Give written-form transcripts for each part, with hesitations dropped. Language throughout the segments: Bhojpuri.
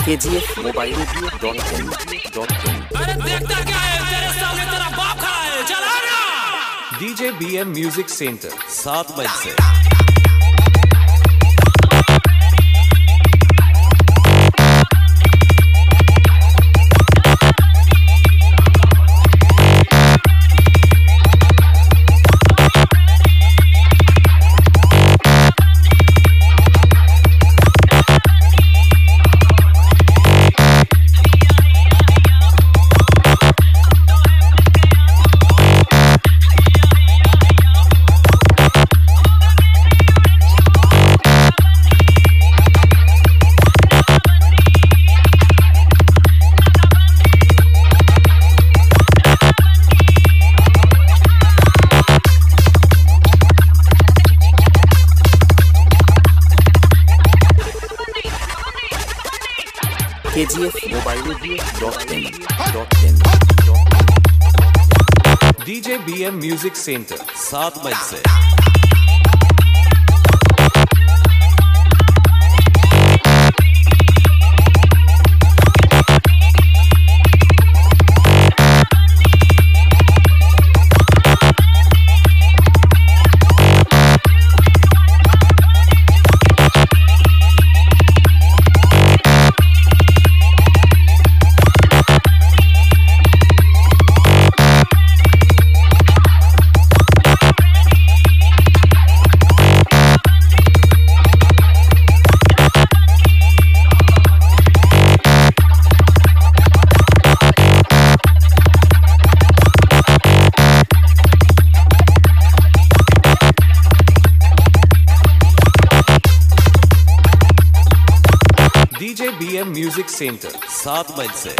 KGF mobile.com। अरे देखता क्या है, तेरे सामने तेरा बाप खड़ा है, चला ना। DJ BM म्यूजिक सेंटर 7 मई से। KGF mobile.com। DJ BM music centre 7 मई से। DJ BM म्यूजिक सेंटर 7 मई से।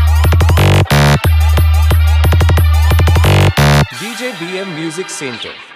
DJ BM music centre